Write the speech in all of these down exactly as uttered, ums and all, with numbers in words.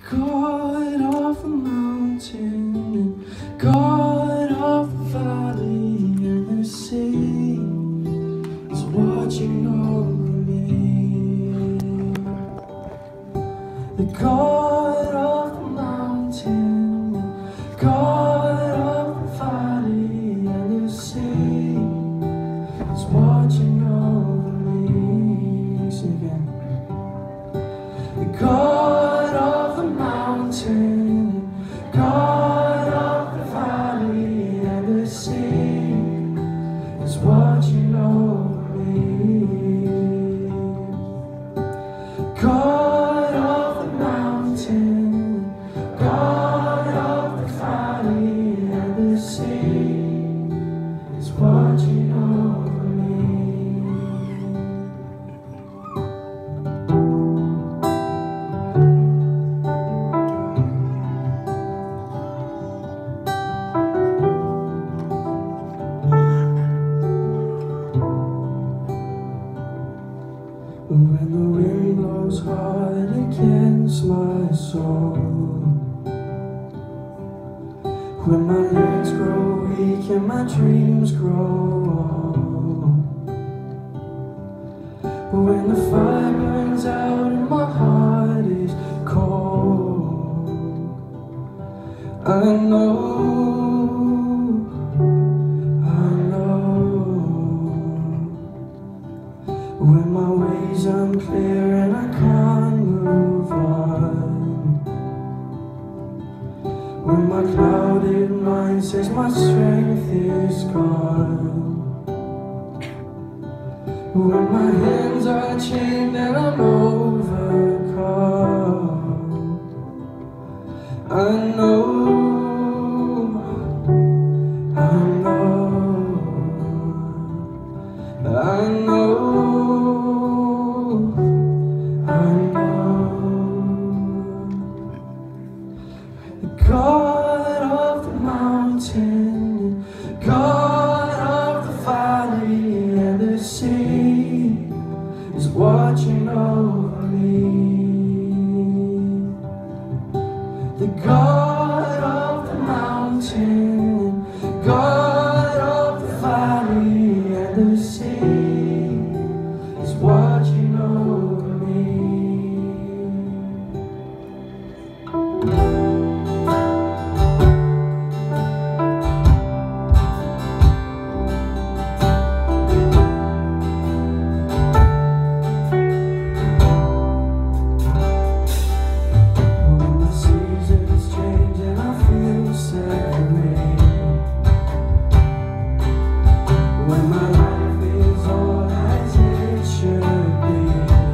God of the mountain, and God of the valley, and the sea is watching over me. The God of the mountain, and God of the valley, and the sea is watching over me. Sing again. The God of the mountain, God of the valley, and the sea is watching over me. God of the mountain, God of the valley, and the sea is watching over me. When the wind blows hard against my soul, when my legs grow weak and my dreams grow old, when the fire burns out and my heart is cold, I know, I know, when my ways unclear and I can't move on, when my clouded mind says my strength is gone, when my hands are chained and I'm overcome, I know, I know, I know, I know. The God of the mountain, God of the valley, and the sea is watching over me. The God of the mountain, God of the valley, and the sea is watching over me. When the seasons change and I feel separate, when my life is all as it should be,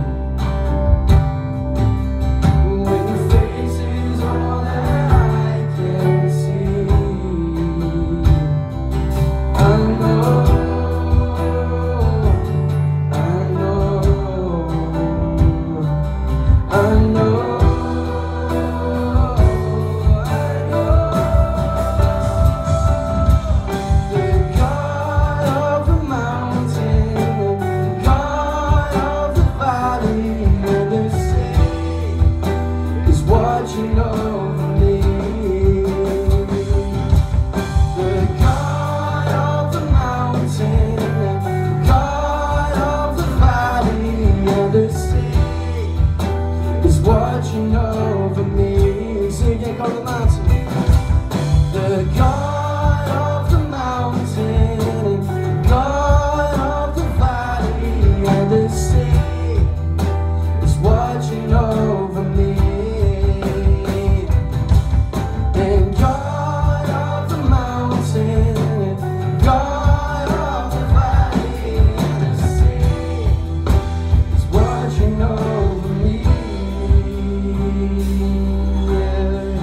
when your face is all that I can see, I know, I know, I know, I know. The God of the mountain, God of the valley, and the sea is watching over me. The God of the mountain, God of the valley, and the sea is watching over me. Sing again, God of the mountain. The God of the mountain, God of the valley, and the sea is watching over me. And God of the mountain, God of the valley, and the sea is watching over me. Yeah.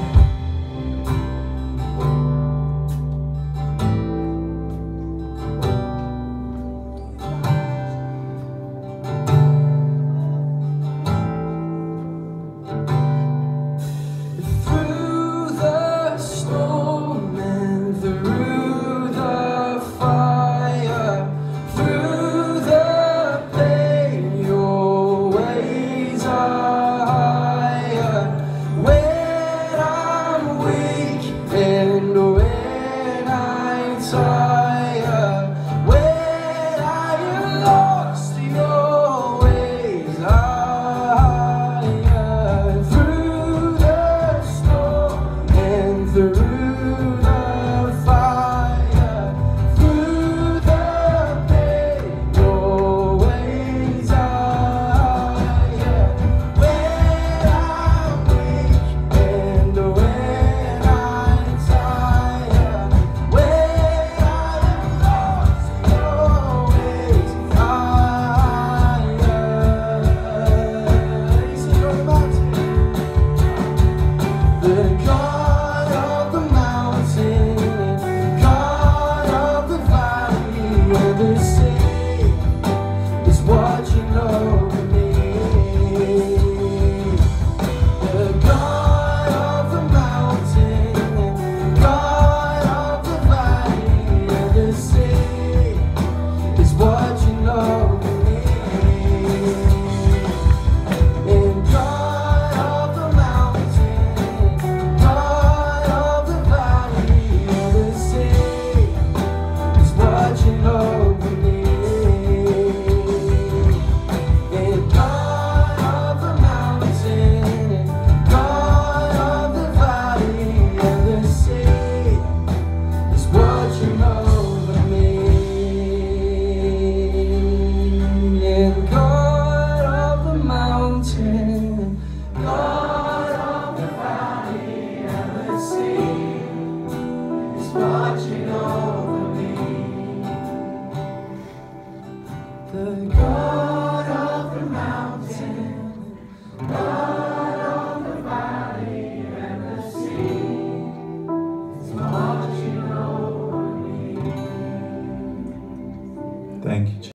Thank you, Jesus.